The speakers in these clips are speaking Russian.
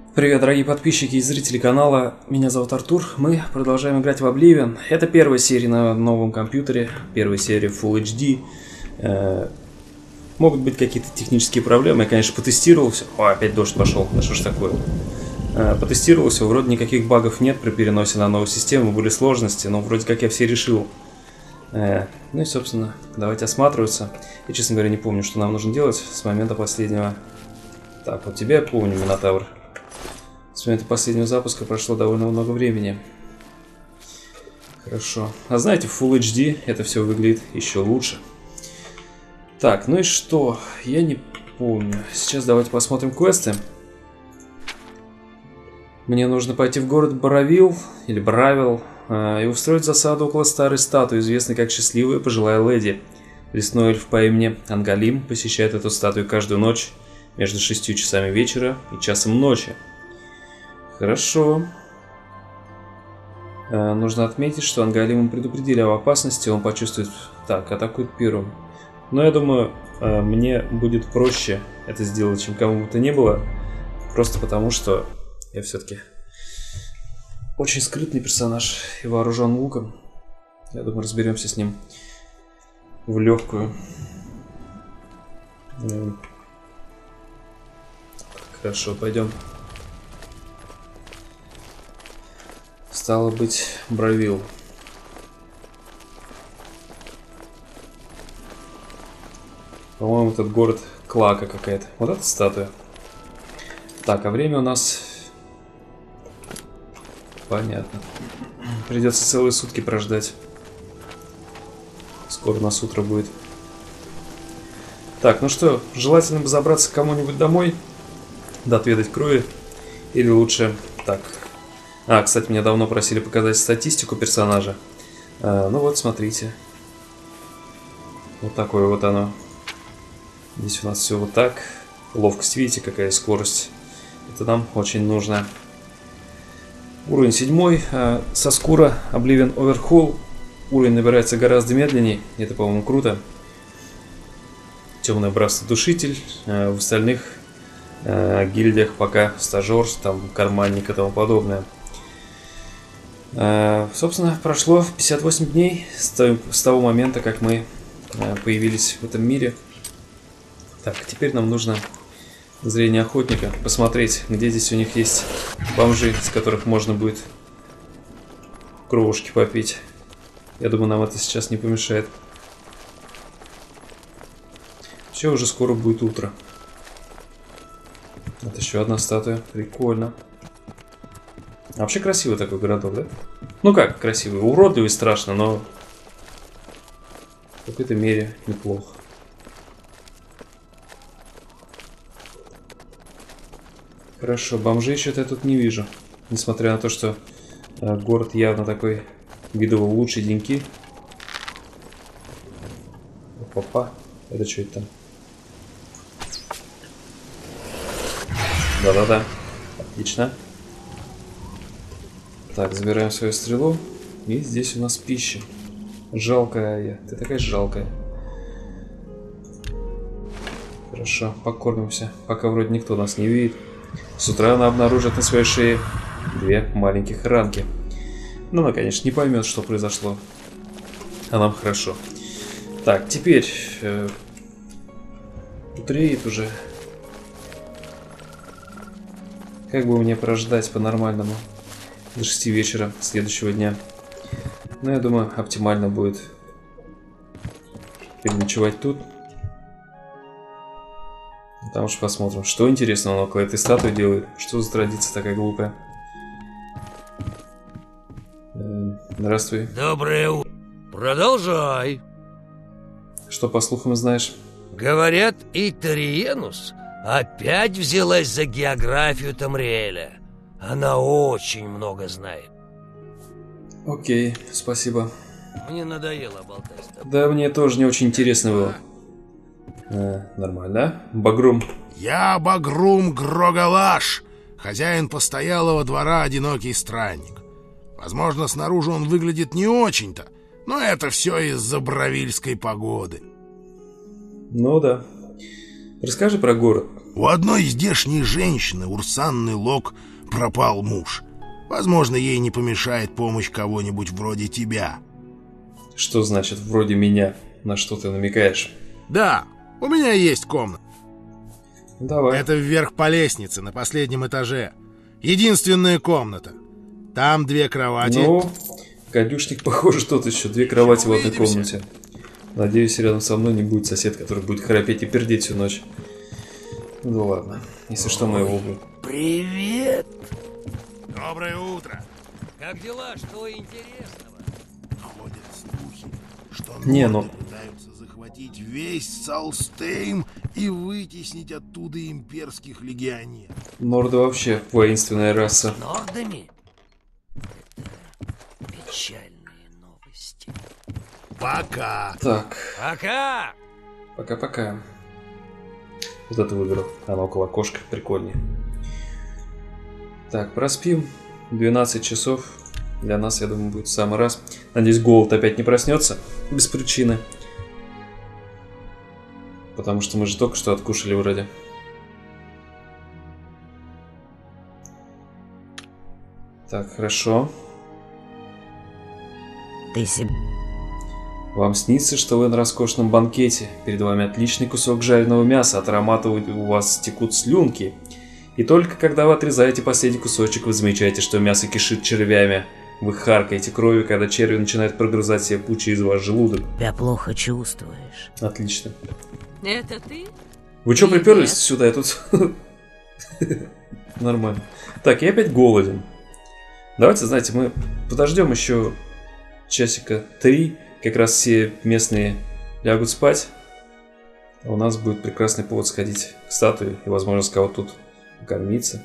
Привет, дорогие подписчики и зрители канала. Меня зовут Артур. Мы продолжаем играть в Oblivion. Это первая серия на новом компьютере. Первая серия Full HD. Могут быть какие-то технические проблемы. Я, конечно, потестировал все. О, опять дождь пошел. Да что ж такое? Потестировал все. Вроде никаких багов нет при переносе на новую систему. Были сложности, но вроде как я все решил. Ну и, собственно, давайте осматриваться. Я, честно говоря, не помню, что нам нужно делать с момента последнего... Так, вот тебя я помню, Минотавр. С момента последнего запуска прошло довольно много времени. Хорошо. А знаете, в Full HD это все выглядит еще лучше. Так, ну и что? Я не помню. Сейчас давайте посмотрим квесты. Мне нужно пойти в город Боровил, или Бравил, и устроить засаду около старой статуи, известной как Счастливая Пожилая Леди. Лесной эльф по имени Ангалим посещает эту статую каждую ночь между 6 часами вечера и часом ночи. Хорошо. Нужно отметить, что Ангалима предупредили об опасности, он почувствует... Так, атакует первым. Но я думаю, мне будет проще это сделать, чем кому бы то ни было. Просто потому, что я все-таки очень скрытный персонаж и вооружен луком. Я думаю, разберемся с ним в легкую. Хорошо, пойдем. Стало быть, Бравил. По-моему, этот город Клака какая-то. Вот эта статуя. Так, а время у нас... Понятно. Придется целые сутки прождать. Скоро у нас утро будет. Так, ну что, желательно бы забраться к кому-нибудь домой. Да, отведать крови. Или лучше... Так... кстати, меня давно просили показать статистику персонажа. Ну вот, смотрите. Вот такое вот оно. Здесь у нас все вот так. Ловкость, видите, какая скорость. Это нам очень нужно. Уровень 7. Со скура Oblivion Overhaul. Уровень набирается гораздо медленнее. Это, по-моему, круто. Темный братство-душитель. В остальных гильдиях пока стажер, там, карманник и тому подобное. Собственно, прошло 58 дней с того момента, как мы появились в этом мире. Так, теперь нам нужно зрение охотника, посмотреть, где здесь у них есть бомжи, с которых можно будет кровушки попить. Я думаю, нам это сейчас не помешает. Все, уже скоро будет утро. Вот еще одна статуя, прикольно. Вообще красивый такой городок, да? Ну как красивый? Уродливый страшно, но в какой-то мере неплохо. Хорошо, бомжей что-то я тут не вижу. Несмотря на то, что город явно такой видово лучший деньки. Опа, это что это там? Да-да-да, отлично. Так, забираем свою стрелу. И здесь у нас пища. Жалкая. Ты такая жалкая. Хорошо, покормимся. Пока вроде никто нас не видит. С утра она обнаружит на своей шее 2 маленьких ранки. Но она, конечно, не поймет, что произошло. А нам хорошо. Так, теперь... утреет уже. Как бы мне прождать по-нормальному? До 6 вечера следующего дня. Но я думаю, оптимально будет переночевать тут. Там уж посмотрим, что интересного он около этой статуи делает. Что за традиция такая глупая? Здравствуй. Доброе утро. Продолжай. Что по слухам знаешь? Говорят, Итариенус опять взялась за географию Тамриэля. Она очень много знает. Окей, спасибо. Мне надоело болтать с тобой. Да, мне тоже не очень интересно было. Нормально. Багрум. Я Багрум Грогалаш, хозяин постоялого двора «Одинокий странник». Возможно, снаружи он выглядит не очень-то, но это все из-за бравильской погоды. Ну да. Расскажи про город. У одной здешней женщины, Урсанны Лок, пропал муж. Возможно, ей не помешает помощь кого-нибудь вроде тебя. Что значит «вроде меня»? На что ты намекаешь? Да, у меня есть комната. Давай. Это вверх по лестнице, на последнем этаже. Единственная комната. Там 2 кровати. Ну, гадюшник, похоже, тот еще. 2 кровати в одной комнате. Надеюсь, рядом со мной не будет сосед, который будет храпеть и пердеть всю ночь. Ну ладно. Если что, мы его убьем. Привет! Доброе утро. Как дела? Что интересного? Ходят слухи, что Не, норды пытаются захватить весь Салстейм и вытеснить оттуда имперских легионеров. Норды вообще воинственная раса. Нордами? Это печальные новости. Пока. Так, Пока! пока-пока. Вот это выберу. Она около окошка. Прикольнее. Так, проспим. 12 часов. Для нас, я думаю, будет в самый раз. Надеюсь, голод опять не проснется. Без причины. Потому что мы же только что откушали вроде. Так, хорошо. Ты себе... Вам снится, что вы на роскошном банкете. Перед вами отличный кусок жареного мяса. От аромата у вас текут слюнки. И только когда вы отрезаете последний кусочек, вы замечаете, что мясо кишит червями. Вы харкаете кровью, когда черви начинают прогрызать себе пучи из ваш желудок. Тебя плохо чувствуешь. Отлично. Это ты? Вы что Привет. приперлись сюда? Я тут... Нормально. Так, я опять голоден. Давайте, знаете, мы подождем еще часика 3. Как раз все местные лягут спать. А у нас будет прекрасный повод сходить к статуе. И, возможно, с кого-то тут покормиться.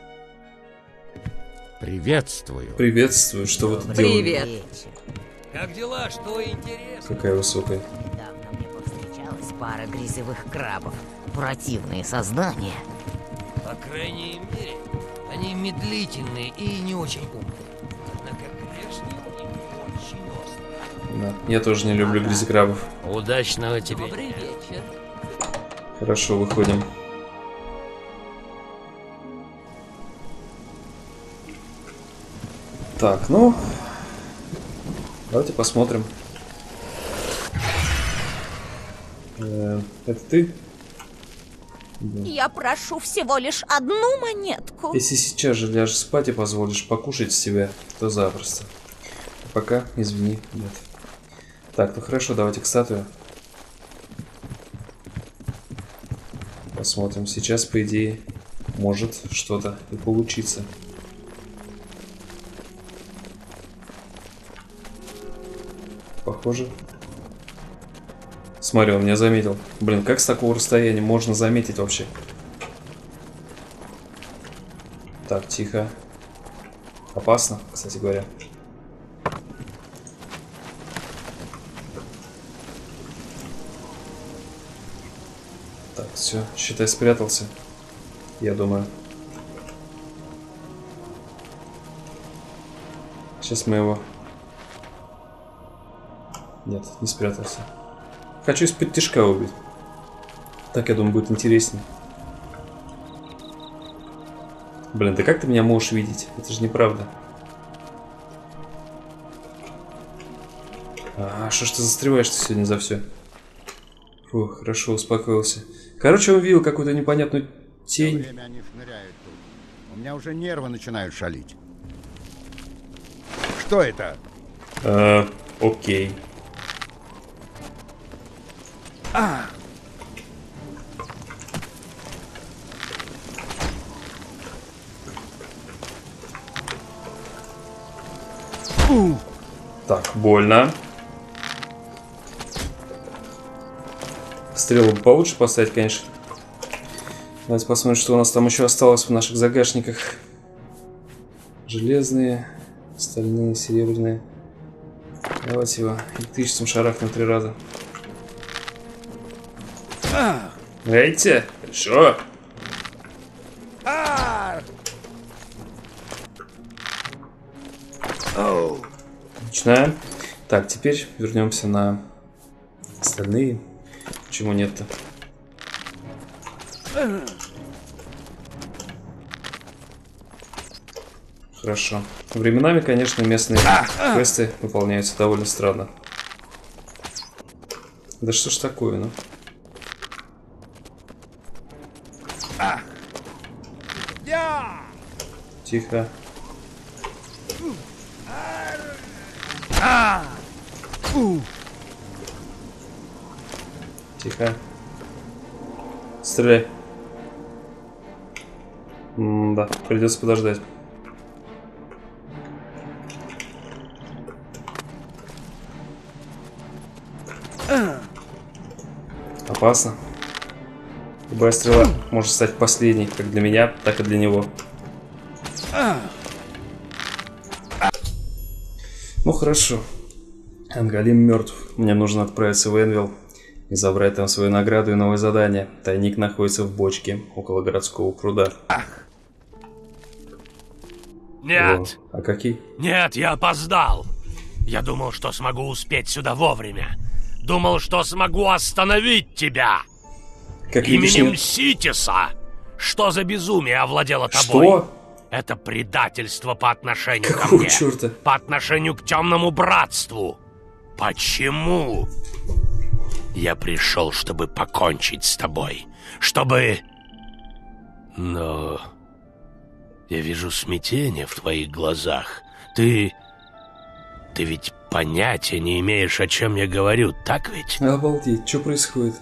Приветствую. Приветствую, что вы тут Привет. делаете? Как дела? Что интересного? Какая высокая. Недавно мне повстречалась пара грязевых крабов. Противные создания. По крайней мере, они медлительные и не очень умные. Однако клешни у них очень острые. Да. Я тоже не люблю грязекрабов. Удачного тебе Добрый дня. вечер. Хорошо, выходим. Так, ну... Давайте посмотрим. Это ты? Я прошу всего лишь одну монетку. Если сейчас же ляжешь спать и позволишь покушать с тебя, то запросто. Пока, извини, нет. Так, ну хорошо, давайте к статуе. Посмотрим. Сейчас, по идее, может что-то и получиться. Похоже. Смотри, он меня заметил. Блин, как с такого расстояния можно заметить вообще? Так, тихо. Опасно, кстати говоря. Так, все, считай, спрятался. Я думаю. Сейчас мы его... Нет, не спрятался. Хочу из-под тишка убить. Так, я думаю, будет интереснее. Блин, да как ты меня можешь видеть? Это же неправда. А что ж ты застреваешь-то сегодня за все? Фух, хорошо, успокоился. Короче, он видел какую-то непонятную тень. Время они шныряют тут. У меня уже нервы начинают шалить. Что это? Окей. Так, больно. Стрелу получше поставить, конечно. Давайте посмотрим, что у нас там еще осталось в наших загашниках. Железные, стальные, серебряные. Давайте его электричеством шарахнем 3 раза. Эйте, хорошо. Отлично. Так, теперь вернемся на остальные. Почему нет-то? Хорошо. Временами, конечно, местные квесты выполняются довольно странно. Да что ж такое, ну? Тихо. Тихо. Стреляй. Да, придется подождать. Опасно. Любая стрела может стать последней, как для меня, так и для него. Ну хорошо. Ангалим мертв. Мне нужно отправиться в Энвилл и забрать там свою награду и новое задание. Тайник находится в бочке около городского пруда. Нет! О, а какие? Нет, я опоздал! Я думал, что смогу успеть сюда вовремя. Думал, что смогу остановить тебя! Как видишь, Именем нет. Ситиса! Что за безумие овладело тобой? Что? Это предательство по отношению ко Какого мне. черта? По отношению к темному братству. Почему? Я пришел, чтобы покончить с тобой. Чтобы... Но... Я вижу смятение в твоих глазах. Ты ведь понятия не имеешь, о чем я говорю, так ведь? Обалдеть, что происходит?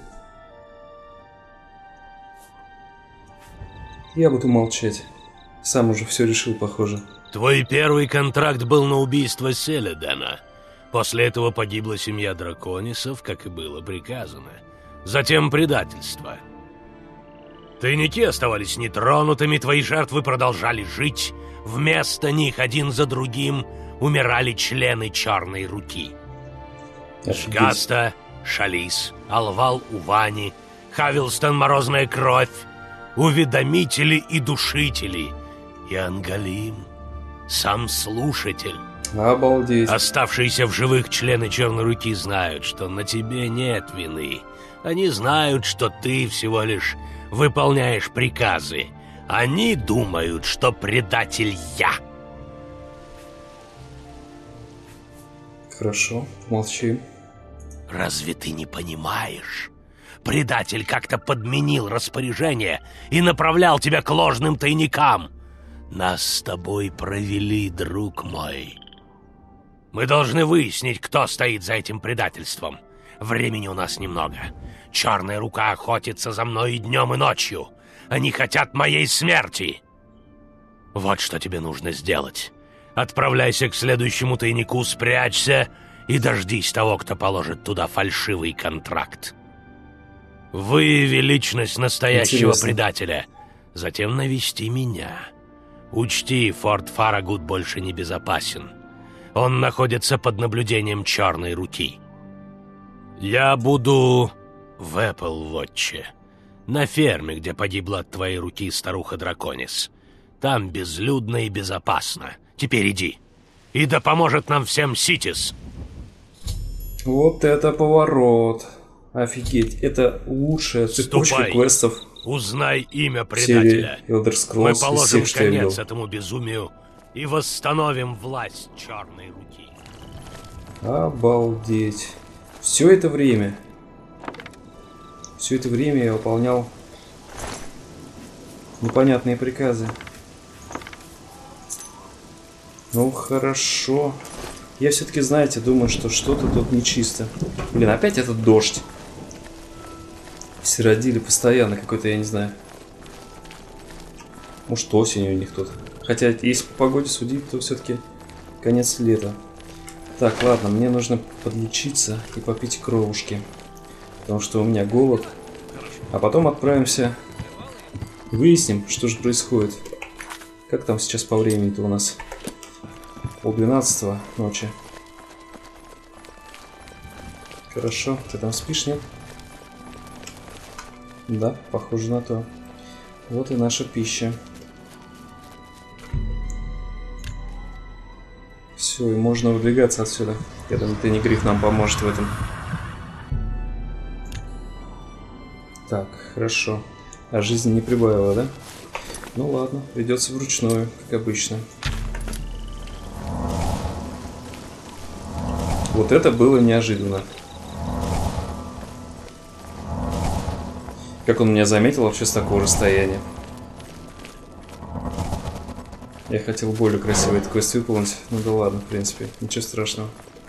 Я буду молчать. Сам уже все решил, похоже. Твой первый контракт был на убийство Селедена. После этого погибла семья драконисов, как и было приказано. Затем предательство. Тайники оставались нетронутыми, твои жертвы продолжали жить. Вместо них один за другим умирали члены Черной Руки. Офигеть. Гаста, Шалис, Алвал Увани, Хавилстон Морозная Кровь, Уведомители и Душители, и Ангалим, сам Слушатель. Обалдеть. Оставшиеся в живых члены Черной Руки знают, что на тебе нет вины. Они знают, что ты всего лишь выполняешь приказы. Они думают, что предатель я. Хорошо, молчи. Разве ты не понимаешь? Предатель как-то подменил распоряжение и направлял тебя к ложным тайникам. Нас с тобой провели, друг мой. Мы должны выяснить, кто стоит за этим предательством. Времени у нас немного. Черная Рука охотится за мной и днем, и ночью. Они хотят моей смерти. Вот что тебе нужно сделать. Отправляйся к следующему тайнику, спрячься и дождись того, кто положит туда фальшивый контракт. Выяви личность настоящего Интересно. предателя. Затем навести меня. Учти, Форт Фарагут больше не безопасен. Он находится под наблюдением Черной Руки. Я буду в Эпплвотче, на ферме, где погибла от твоей руки старуха Драконис. Там безлюдно и безопасно. Теперь иди. И да поможет нам всем Ситис. Вот это поворот. Офигеть, это лучшая цепочка Ступай. квестов Узнай имя в серии предателя. Elder Мы Scrolls из положим всех, что я видел. конец этому безумию и восстановим власть Черной Руки. Обалдеть. Все это время я выполнял непонятные приказы. Ну хорошо. Я все-таки, знаете, думаю, что что-то тут нечисто. Блин, опять этот дождь. Сиродили постоянно какой-то, я не знаю. Может, осень у них тут. Хотя, если по погоде судить, то все-таки конец лета. Так, ладно, мне нужно подлечиться и попить кровушки. Потому что у меня голод. А потом отправимся. Выясним, что же происходит. Как там сейчас по времени-то у нас? Пол-12 ночи. Хорошо, ты там спишь, нет? Да, похоже на то. Вот и наша пища. Все, и можно выдвигаться отсюда. Я думаю, Тенегриф нам поможет в этом. Так, хорошо. А жизни не прибавила, да? Ну ладно, придется вручную, как обычно. Вот это было неожиданно. Как он меня заметил вообще с такого расстояния. Я хотел более красивый этот квест выполнить. Ну да ладно, в принципе, ничего страшного.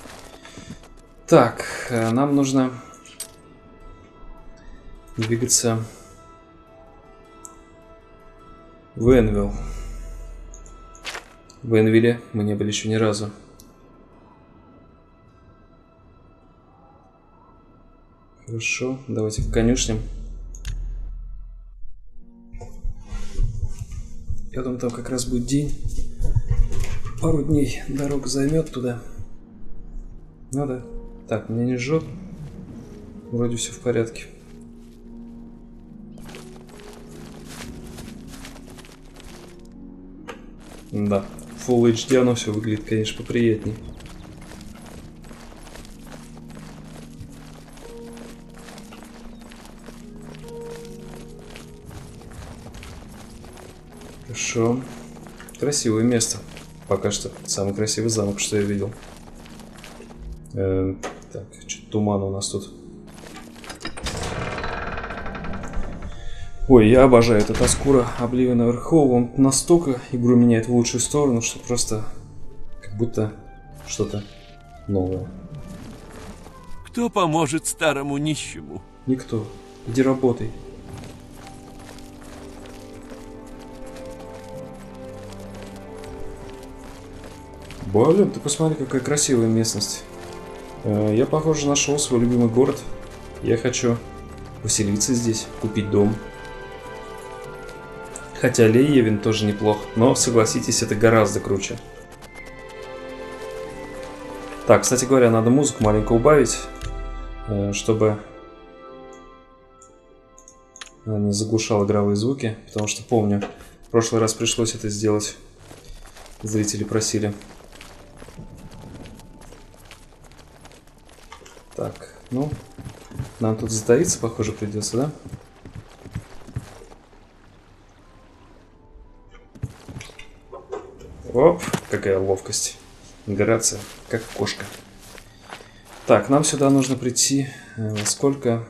Так, нам нужно двигаться в Энвилл. В Энвилле мы не были еще ни разу. Хорошо, давайте к конюшням. Я думаю, там как раз будет день. Пару дней дорога займет туда. Ну да. Так, меня не жжет. Вроде все в порядке. Да. Full HD оно все выглядит, конечно, поприятней. Хорошо. Красивое место. Пока что самый красивый замок, что я видел. Так, что-то туман у нас тут. Ой, я обожаю этот Аскура Oblivion Overhaul. Он настолько игру меняет в лучшую сторону, что просто как будто что-то новое. Кто поможет старому нищему? Никто. Иди работай. Блин, ты посмотри, какая красивая местность. Я, похоже, нашел свой любимый город. Я хочу поселиться здесь, купить дом. Хотя Лейевин тоже неплох, но, согласитесь, это гораздо круче. Так, кстати говоря, надо музыку маленько убавить, чтобы она не заглушала игровые звуки, потому что помню, в прошлый раз пришлось это сделать. Зрители просили. Так, ну, нам тут затаиться, похоже, придется, да? Оп, какая ловкость. Грация, как кошка. Так, нам сюда нужно прийти. Сколько?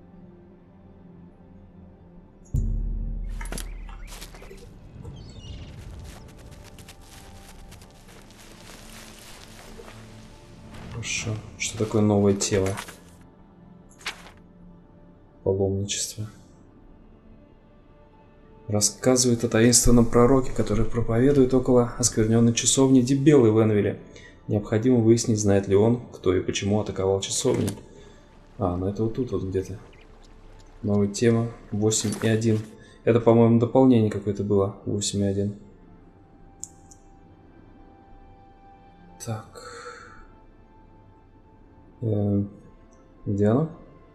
Хорошо. Что такое новое тело? Паломничество. Рассказывает о таинственном пророке, который проповедует около оскверненной часовни Дебелы в Энвилле. Необходимо выяснить, знает ли он, кто и почему атаковал часовню. А, ну это вот тут вот где-то. Новая тема 8.1. Это, по-моему, дополнение какое-то было. 8.1. Так. Где оно?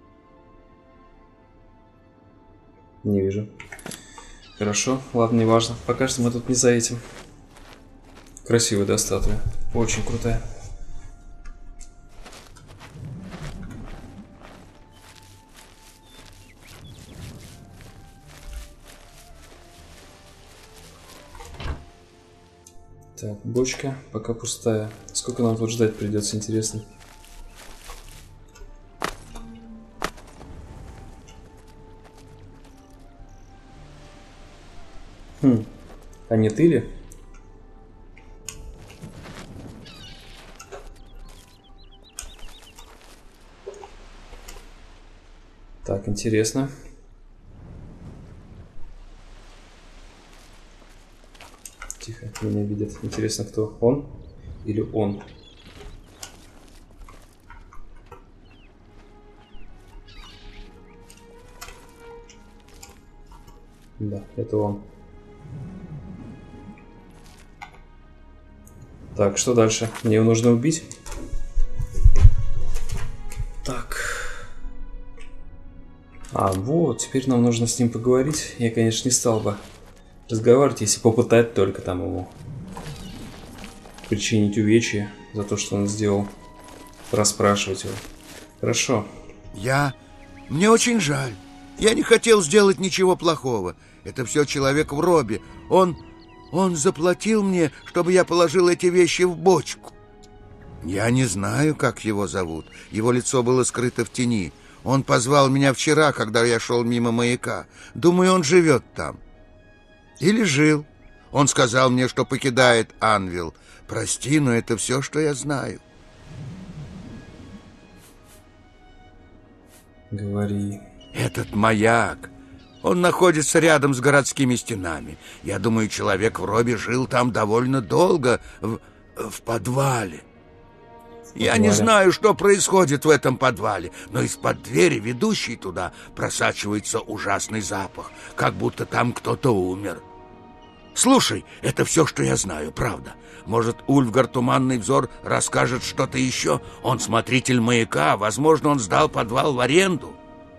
Не вижу. Хорошо, ладно, неважно. Пока что мы тут не за этим. Красивая, да, статуя? Очень крутая. Так, бочка пока пустая. Сколько нам тут ждать придется, интересно? А не ты ли? Так, интересно. Тихо, меня видят. Интересно, кто? Он или он? Да, это он. Так, что дальше? Мне его нужно убить? Так. А, вот, теперь нам нужно с ним поговорить. Я, конечно, не стал бы разговаривать, если попытать только там ему причинить увечья за то, что он сделал. Расспрашивать его. Хорошо. Мне очень жаль. Я не хотел сделать ничего плохого. Это все человек в робе. Он заплатил мне, чтобы я положил эти вещи в бочку. Я не знаю, как его зовут. Его лицо было скрыто в тени. Он позвал меня вчера, когда я шел мимо маяка. Думаю, он живет там. Или жил. Он сказал мне, что покидает Анвил. Прости, но это все, что я знаю. Говори. Этот маяк. Он находится рядом с городскими стенами. Я думаю, человек в робе жил там довольно долго, в подвале. Я не знаю, что происходит в этом подвале, но из-под двери, ведущей туда, просачивается ужасный запах, как будто там кто-то умер. Слушай, это все, что я знаю, правда. Может, Ульфгар Туманный Взор расскажет что-то еще? Он смотритель маяка, возможно, он сдал подвал в аренду.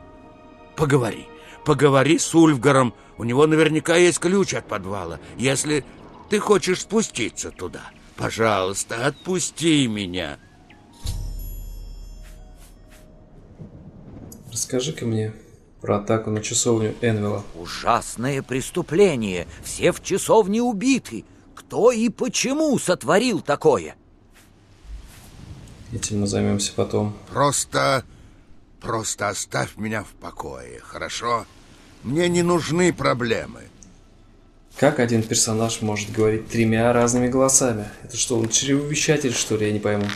Поговори с Ульфгаром, у него наверняка есть ключ от подвала, если ты хочешь спуститься туда. Пожалуйста, отпусти меня. Расскажи-ка мне про атаку на часовню Энвилла. Ужасное преступление. Все в часовне убиты. Кто и почему сотворил такое? Этим мы займемся потом. Просто оставь меня в покое, хорошо? Мне не нужны проблемы. Как один персонаж может говорить 3 разными голосами? Это что, он чревовещатель, что ли? Я не пойму.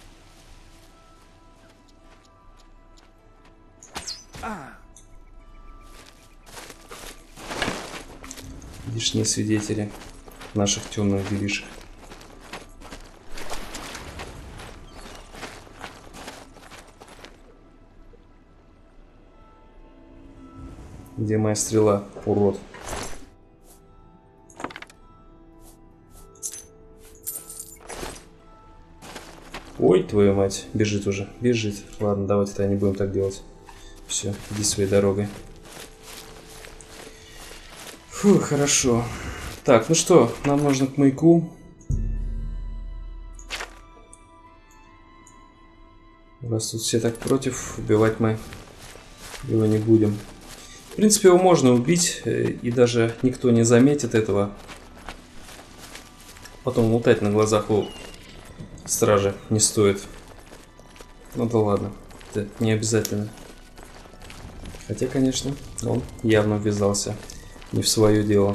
Лишние свидетели наших темных делишек. Где моя стрела, урод? Ой, твою мать, бежит уже, бежит. Ладно, давайте тогда не будем так делать. Все, иди своей дорогой. Фу, хорошо. Так, ну что, нам нужно к маяку. Раз тут все так против, убивать мы его не будем. В принципе, его можно убить, и даже никто не заметит этого. Потом лутать на глазах у стражи не стоит. Ну да ладно, это не обязательно. Хотя, конечно, он явно ввязался не в свое дело.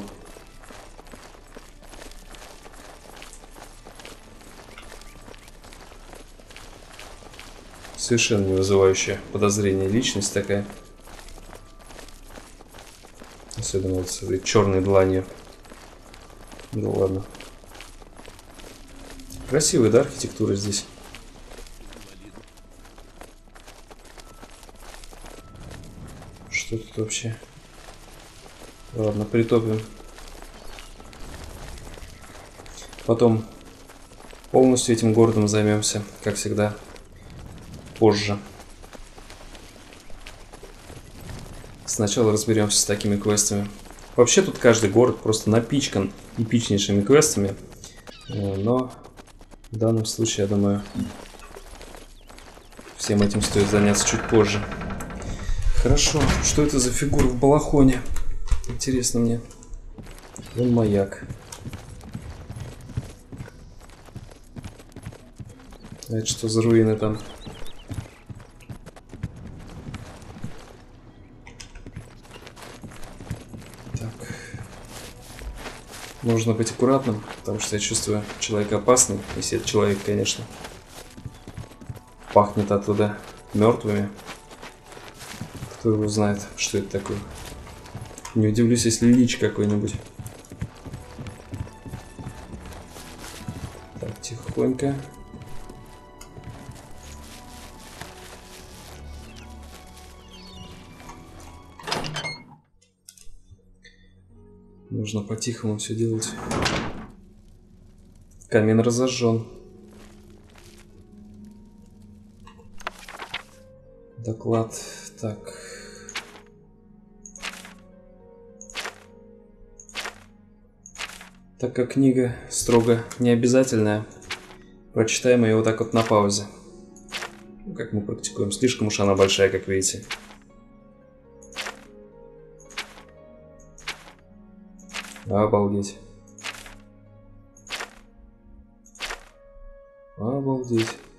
Совершенно не вызывающая подозрения личность такая. Особенно вот с этой черной дланью. Ну ладно. Красивая, да, архитектура здесь? Что тут вообще? Ладно, притопим. Потом полностью этим городом займемся, как всегда, позже. Сначала разберемся с такими квестами. Вообще тут каждый город просто напичкан эпичнейшими квестами. Но в данном случае, я думаю, всем этим стоит заняться чуть позже. Хорошо, что это за фигура в балахоне? Интересно мне. Вон маяк. А это что за руины там? Так. Нужно быть аккуратным, потому что я чувствую человека опасный. Если это человек, конечно. Пахнет оттуда мертвыми. Кто его знает, что это такое. Не удивлюсь, если лич какой-нибудь. Так, тихонько. Нужно по-тихому все делать. Камин разожжен. Доклад. Так. Так как книга строго необязательная, прочитаем ее вот так вот на паузе. Ну, как мы практикуем. Слишком уж она большая, как видите. Обалдеть. Обалдеть.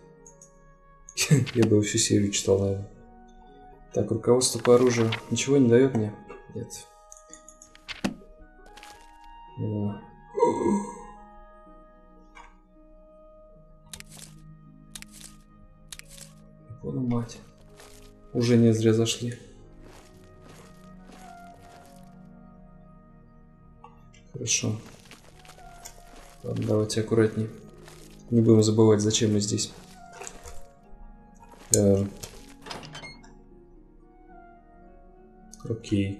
Я бы всю серию читал, наверное. Так, руководство по оружию. Ничего не дает мне? Нет. Япона мать. Уже не зря зашли. Хорошо. Ладно, давайте аккуратнее. Не будем забывать, зачем мы здесь. Окей.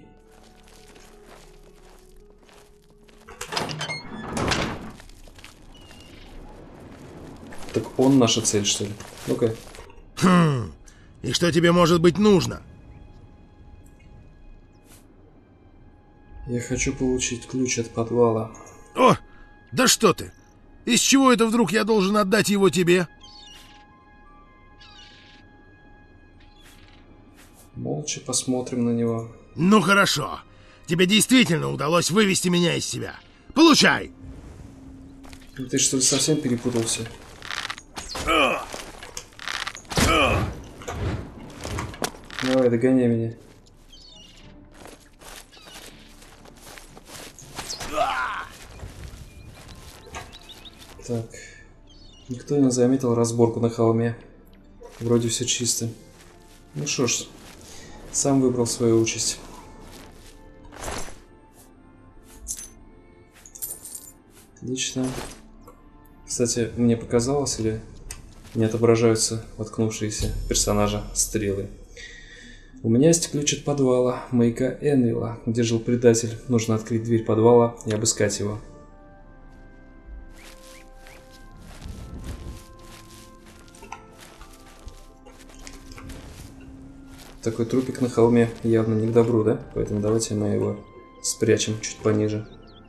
Так он наша цель, что ли? Ну-ка. И что тебе может быть нужно? Я хочу получить ключ от подвала. О, да что ты! Из чего это вдруг я должен отдать его тебе? Молча посмотрим на него. Ну хорошо. Тебе действительно удалось вывести меня из себя. Получай! Ты что ли совсем перепутался? Давай, догоняй меня. Так. Никто не заметил разборку на холме. Вроде все чисто. Ну что ж, сам выбрал свою участь. Отлично. Кстати, мне показалось, или не отображаются воткнувшиеся персонажа стрелы. У меня есть ключ от подвала маяка Энвилла, где жил предатель. Нужно открыть дверь подвала и обыскать его. Такой трупик на холме явно не к добру, да? Поэтому давайте мы его спрячем чуть пониже.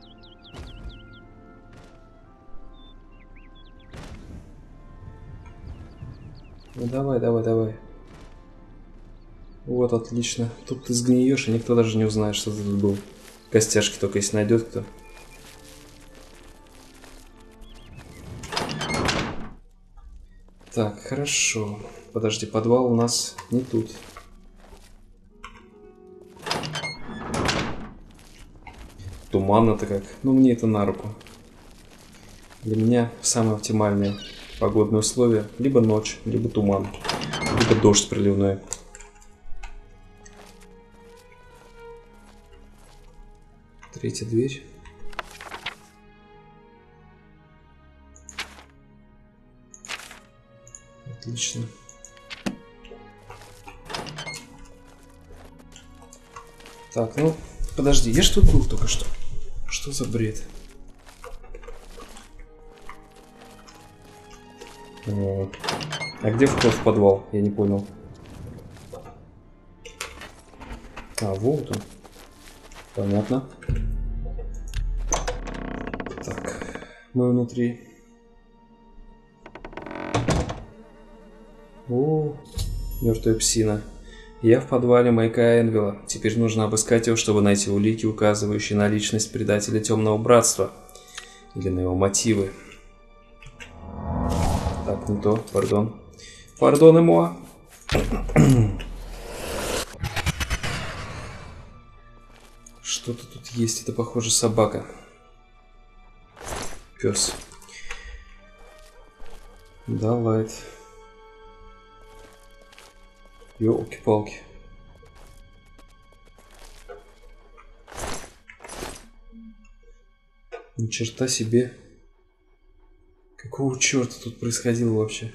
Ну давай, давай, давай. Вот, отлично. Тут ты сгниешь, и никто даже не узнает, что ты тут был. Костяшки только если найдет кто. Так, хорошо. Подожди, подвал у нас не тут. Туманно-то как. Ну, мне это на руку. Для меня самые оптимальные погодные условия. Либо ночь, либо туман. Либо дождь проливной. Третья дверь. Отлично. Так, ну, подожди, я ж тут был только что. Что за бред? А где вход в подвал? Я не понял. А, вот он. Понятно. Так, мы внутри. О, мертвая псина. Я в подвале маяка Энвилла. Теперь нужно обыскать его, чтобы найти улики, указывающие на личность предателя Темного Братства. Или на его мотивы. Так, не то, пардон. Пардон, Эмо. Что-то тут есть, это похоже собака. Пес. Да, Лайт. Ёлки-палки. Ни черта себе. Какого черта тут происходило вообще?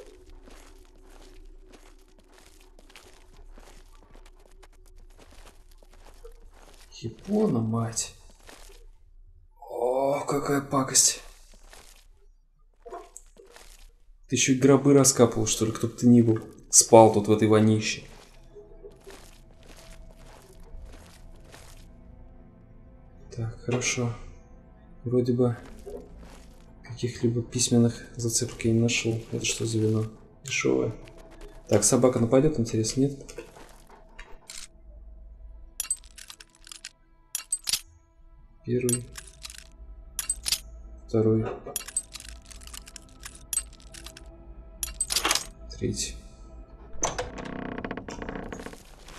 Япона, мать. О, какая пакость. Ты еще и гробы раскапывал, что ли, кто бы ты ни был. Спал тут в этой вонище. Так, хорошо. Вроде бы каких-либо письменных зацепок я не нашел. Это что за вино? Дешевое. Так, собака нападет, интересно, нет? Первый. Второй. Третий.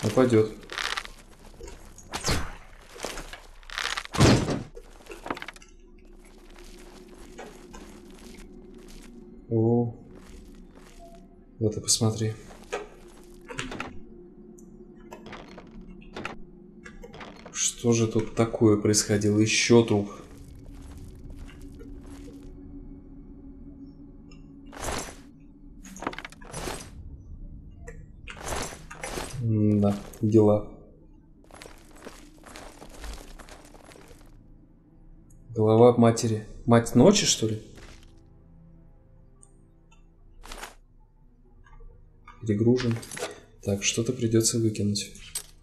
нападет. О, вот и посмотри. Что же тут такое происходило? Еще труп. Да, дела. Голова матери. Мать ночи, что ли? Перегружен. Так, что-то придется выкинуть.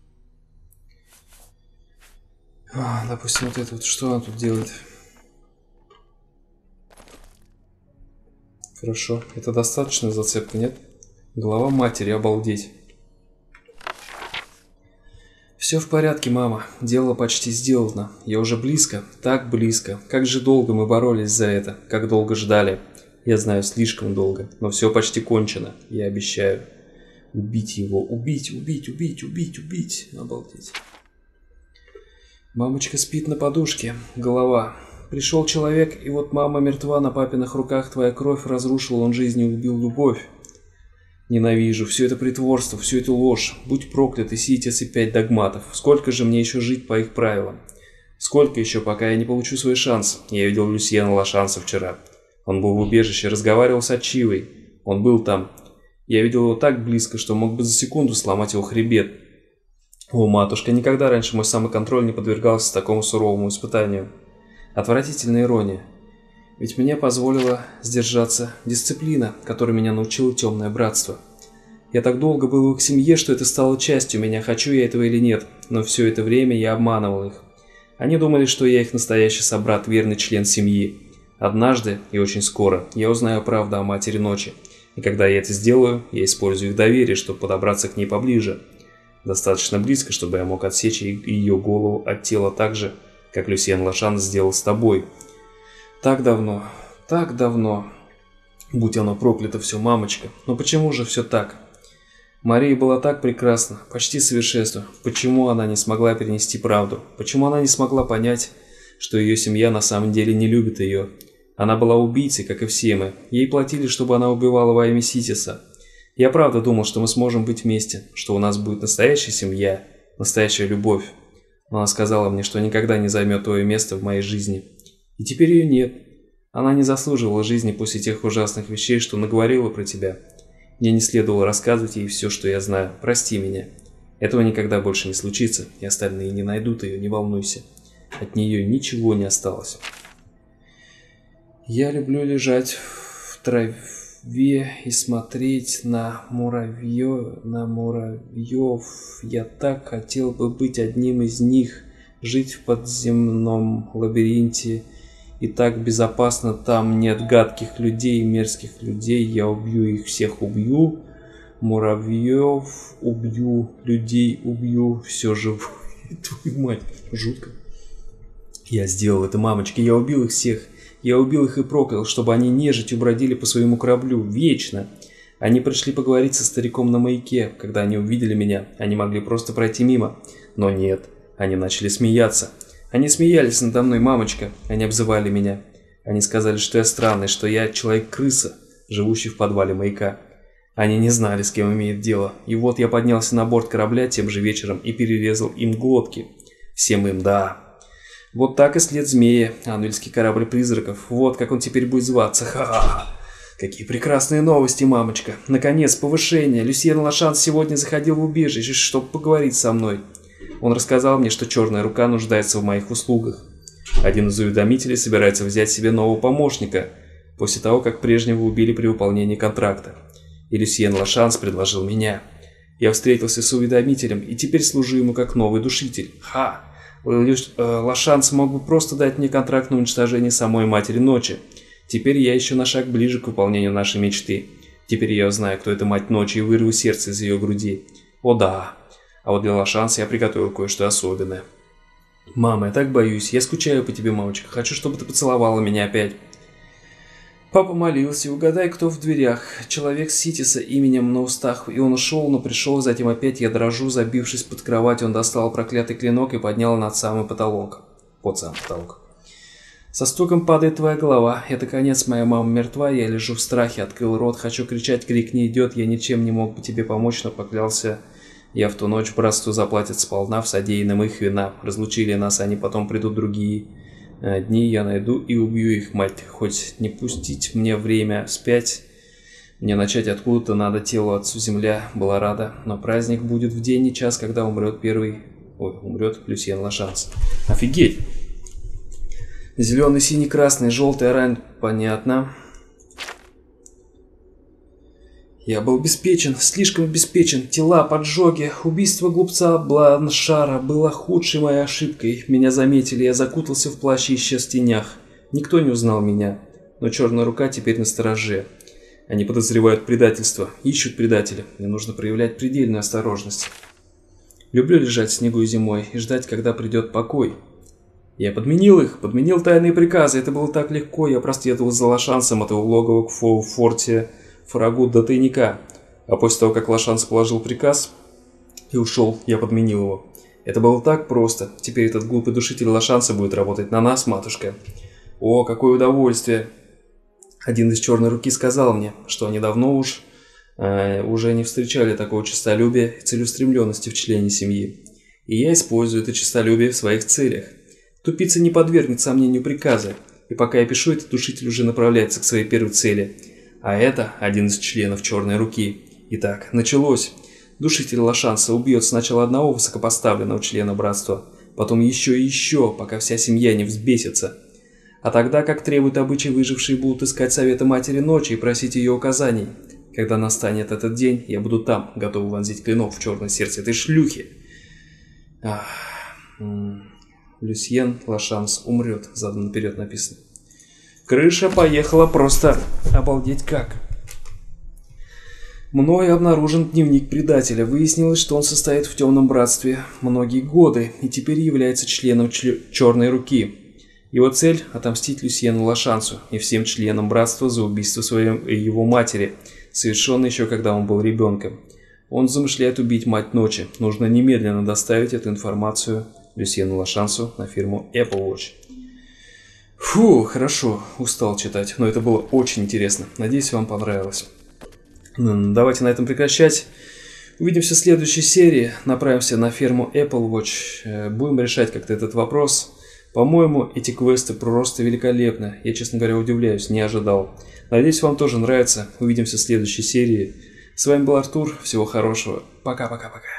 Допустим, вот это вот. Что она тут делает? Хорошо. Это достаточная зацепка, нет? Голова матери, обалдеть. Все в порядке, мама. Дело почти сделано. Я уже близко, так близко. Как же долго мы боролись за это, как долго ждали. Я знаю, слишком долго, но все почти кончено. Я обещаю. Убить его, убить, убить, убить, убить, убить. Обалдеть. Мамочка спит на подушке. Голова. Пришел человек, и вот мама мертва на папиных руках. Твоя кровь разрушила, он жизнь и убил любовь. Ненавижу все это притворство, всю эту ложь. Будь прокляты, Ситис и 5 догматов. Сколько же мне еще жить по их правилам? Сколько еще, пока я не получу свой шанс? Я видел Люсьена Лашанса вчера. Он был в убежище, разговаривал с Ачивой. Он был там. Я видел его так близко, что мог бы за секунду сломать его хребет. О, матушка, никогда раньше мой самоконтроль не подвергался такому суровому испытанию. Отвратительная ирония. Ведь мне позволила сдержаться дисциплина, которой меня научило темное братство. Я так долго был в их семье, что это стало частью меня, хочу я этого или нет, но все это время я обманывал их. Они думали, что я их настоящий собрат, верный член семьи. Однажды, и очень скоро, я узнаю правду о Матери Ночи, и когда я это сделаю, я использую их доверие, чтобы подобраться к ней поближе. Достаточно близко, чтобы я мог отсечь ее голову от тела так же, как Люсьен Лашан сделал с тобой. Так давно, будь оно проклято все, мамочка, но почему же все так? Мария была так прекрасна, почти совершенство. Почему она не смогла перенести правду? Почему она не смогла понять, что ее семья на самом деле не любит ее? Она была убийцей, как и все мы. Ей платили, чтобы она убивала во имя Ситиса. Я правда думал, что мы сможем быть вместе, что у нас будет настоящая семья, настоящая любовь. Но она сказала мне, что никогда не займет твое место в моей жизни. И теперь ее нет. Она не заслуживала жизни после тех ужасных вещей, что наговорила про тебя. Мне не следовало рассказывать ей все, что я знаю. Прости меня. Этого никогда больше не случится, и остальные не найдут ее, не волнуйся. От нее ничего не осталось. Я люблю лежать в траве и смотреть на муравьев. Я так хотел бы быть одним из них, жить в подземном лабиринте. И так безопасно, там нет гадких людей, мерзких людей. Я убью их всех, убью. Муравьев убью, людей убью, все живое. Твою мать, жутко. Я сделал это, мамочки, я убил их всех. Я убил их и проклял, чтобы они нежитью бродили по своему кораблю, вечно. Они пришли поговорить со стариком на маяке. Когда они увидели меня, они могли просто пройти мимо. Но нет, они начали смеяться. Они смеялись надо мной, мамочка. Они обзывали меня. Они сказали, что я странный, что я человек-крыса, живущий в подвале маяка. Они не знали, с кем имеют дело. И вот я поднялся на борт корабля тем же вечером и перерезал им глотки. Всем им, да. Вот так и след змея, ангельский корабль призраков. Вот как он теперь будет зваться. Ха-ха-ха. Какие прекрасные новости, мамочка. Наконец, повышение. Люсьен Лашан сегодня заходил в убежище, чтобы поговорить со мной. Он рассказал мне, что черная рука нуждается в моих услугах. Один из уведомителей собирается взять себе нового помощника, после того, как прежнего убили при выполнении контракта. И Люсьен Лашанс предложил меня. Я встретился с уведомителем и теперь служу ему как новый душитель. Ха! Лашанс мог бы просто дать мне контракт на уничтожение самой Матери Ночи. Теперь я еще на шаг ближе к выполнению нашей мечты. Теперь я знаю, кто эта Мать Ночи, и вырву сердце из ее груди. О да! А вот для Лашанса я приготовил кое-что особенное. Мама, я так боюсь. Я скучаю по тебе, мамочка. Хочу, чтобы ты поцеловала меня опять. Папа молился, угадай, кто в дверях. Человек с Ситиса именем на устах. И он ушел, но пришел, затем опять я дрожу, забившись под кровать, он достал проклятый клинок и поднял над самый потолок. Под сам потолок. Со стуком падает твоя голова. Это конец, моя мама мертва, я лежу в страхе, открыл рот, хочу кричать, крик не идет, я ничем не мог бы тебе помочь, но поклялся. Я в ту ночь братству заплатят сполна в содеянном их вина. Разлучили нас, они потом придут другие дни, я найду и убью их, мать. Хоть не пустить мне время вспять, мне начать откуда-то надо, телу отцу земля была рада. Но праздник будет в день и час, когда умрет умрет Люсьен Лашанс. Офигеть! Зеленый, синий, красный, желтый, оранжевый, понятно. Я был обеспечен, слишком обеспечен. Тела, поджоги, убийство глупца Бланшара было худшей моей ошибкой. Меня заметили, я закутался в плащ и исчез в тенях. Никто не узнал меня, но черная рука теперь на стороже. Они подозревают предательство, ищут предателя. Мне нужно проявлять предельную осторожность. Люблю лежать в снегу и зимой и ждать, когда придет покой. Я подменил их, подменил тайные приказы. Это было так легко, я проследовал за Лашансом от его логова к форте Фарагут до тайника, а после того, как Лашанс положил приказ и ушел, я подменил его. Это было так просто. Теперь этот глупый душитель Лашанса будет работать на нас, матушка. О, какое удовольствие! Один из черной руки сказал мне, что они давно уже не встречали такого честолюбия и целеустремленности в члене семьи. И я использую это честолюбие в своих целях. Тупица не подвергнет сомнению приказа, и пока я пишу, этот душитель уже направляется к своей первой цели. А это один из членов черной руки. Итак, началось. Душитель Лашанса убьет сначала одного высокопоставленного члена братства, потом еще и еще, пока вся семья не взбесится. А тогда, как требуют обычаи, выжившие будут искать совета Матери Ночи и просить ее указаний. Когда настанет этот день, я буду там, готовый вонзить клинок в черное сердце этой шлюхи. Люсьен Лашанс умрет, задом наперед написано. Крыша поехала просто обалдеть как. Мною обнаружен дневник предателя. Выяснилось, что он состоит в темном братстве многие годы и теперь является членом черной руки. Его цель – отомстить Люсьену Лашансу и всем членам братства за убийство его матери, совершенное еще когда он был ребенком. Он замышляет убить мать ночи. Нужно немедленно доставить эту информацию Люсьену Лашансу на фирму Apple Watch. Фу, хорошо, устал читать, но это было очень интересно. Надеюсь, вам понравилось. Давайте на этом прекращать. Увидимся в следующей серии. Направимся на ферму Apple Watch. Будем решать как-то этот вопрос. По-моему, эти квесты просто великолепны. Я, честно говоря, удивляюсь, не ожидал. Надеюсь, вам тоже нравится. Увидимся в следующей серии. С вами был Артур. Всего хорошего. Пока-пока-пока.